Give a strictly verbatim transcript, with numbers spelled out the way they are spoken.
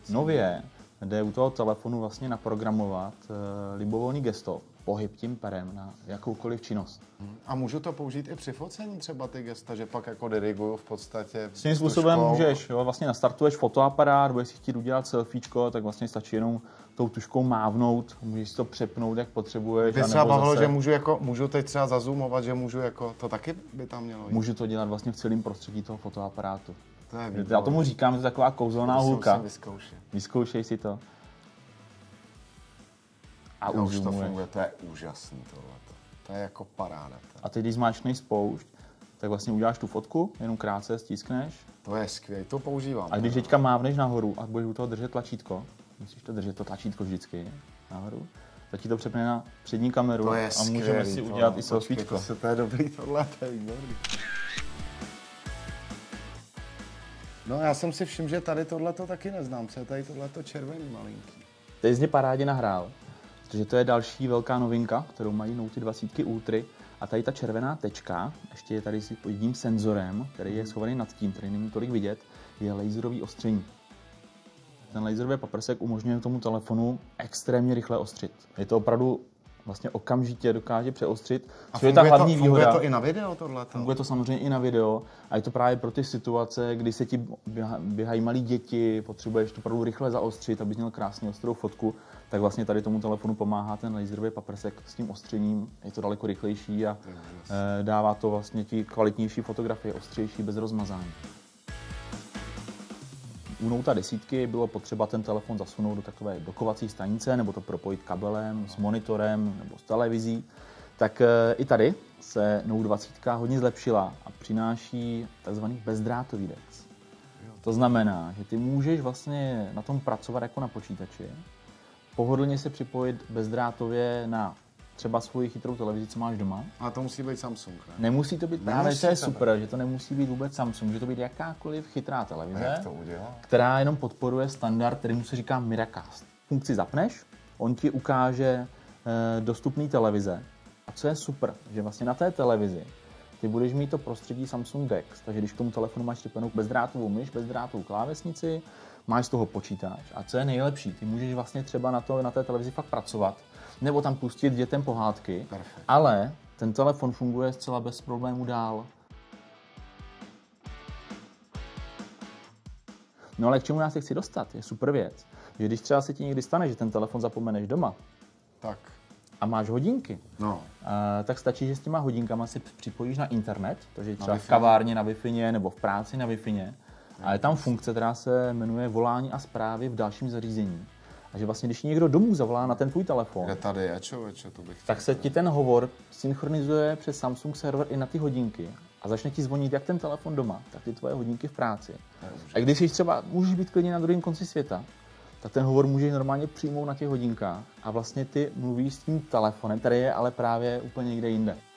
Nově jde u toho telefonu vlastně naprogramovat uh, libovolný gesto, pohyb tím perem na jakoukoliv činnost. A můžu to použít i při focení třeba ty gesta, že pak jako diriguju v podstatě s tím způsobem můžeš, jo, vlastně nastartuješ fotoaparát, budeš si chtít udělat selfiečko, tak vlastně stačí jenom tou tuškou mávnout, můžeš si to přepnout, jak potřebuješ. By třeba bavilo, zase... že můžu, jako, můžu teď třeba zazoomovat, že můžu jako, to taky by tam mělo jít. Můžu to dělat vlastně v celém prostředí toho fotoaparátu. To je výborný. Já tomu říkám, že to je taková kouzelná hůlka. Vyzkoušej si to. A už to funguje, to je úžasný tohleto. To je jako paráda. A teď, když zmáčkneš spoušť, tak vlastně uděláš tu fotku, jenom krátce stiskneš. To je skvělé, to používám. A když teďka mávneš nahoru a budeš u toho držet tlačítko, musíš to držet to tlačítko vždycky nahoru, tak ti to přepne na přední kameru to je a skvělý, můžeme si to, udělat i selfiečko. To, to je dobrý, tohle to je výborný. No já jsem si všiml, že tady tohleto taky neznám, co je tady tohleto červený malinký. Teď jsi mě parádě nahrál, protože to je další velká novinka, kterou mají Note dvacet Ultra. A tady ta červená tečka, ještě je tady s jedním senzorem, který je schovaný nad tím, který není tolik vidět, je laserový ostření. Ten laserový paprsek umožňuje tomu telefonu extrémně rychle ostřit. Je to opravdu vlastně okamžitě dokáže přeostřit, a což je ta hlavní to, výhoda. Funguje to i na video tohleto? Funguje to samozřejmě i na video a je to právě pro ty situace, kdy se ti běhají malí děti, potřebuješ to opravdu rychle zaostřit, abys měl krásně ostrou fotku, tak vlastně tady tomu telefonu pomáhá ten laserový paprsek s tím ostřením, je to daleko rychlejší a dává to vlastně ti kvalitnější fotografie, ostřejší, bez rozmazání. U Note desítky bylo potřeba ten telefon zasunout do takové dokovací stanice nebo to propojit kabelem s monitorem nebo s televizí. Tak i tady se Note dvacet hodně zlepšila a přináší takzvaný bezdrátový dex. To znamená, že ty můžeš vlastně na tom pracovat jako na počítači, pohodlně se připojit bezdrátově na třeba svoji chytrou televizi, co máš doma. A to musí být Samsung, ne? Nemusí to být, právě to je super, že to nemusí být vůbec Samsung, může to být jakákoliv chytrá televize, to která jenom podporuje standard, kterýmu se říká Miracast. Funkci zapneš, on ti ukáže e, dostupný televize. A co je super, že vlastně na té televizi ty budeš mít to prostředí Samsung Dex, takže když k tomu telefonu máš připojenou bezdrátovou myš, bezdrátovou klávesnici, máš z toho počítač. A co je nejlepší, ty můžeš vlastně třeba na, to, na té televizi fakt pracovat, nebo tam pustit dětem pohádky, Perfect. Ale ten telefon funguje zcela bez problémů dál. No ale k čemu já se chci dostat, je super věc, že když třeba se ti někdy stane, že ten telefon zapomeneš doma, tak. A máš hodinky, no. a, tak stačí, že s těma hodinkama si připojíš na internet, takže třeba v kavárně na Wi-Fi nebo v práci na Wi-Fi, a je tam funkce, která se jmenuje volání a zprávy v dalším zařízení. A že vlastně, když někdo domů zavolá na ten tvůj telefon, kde tady je, člověče, to bych tak se ti ten hovor synchronizuje přes Samsung server i na ty hodinky a začne ti zvonit jak ten telefon doma, tak ty tvoje hodinky v práci. A když jsi třeba, můžeš být klidně na druhém konci světa, tak ten hovor můžeš normálně přijmout na těch hodinkách a vlastně ty mluvíš s tím telefonem, který je ale právě úplně někde jinde.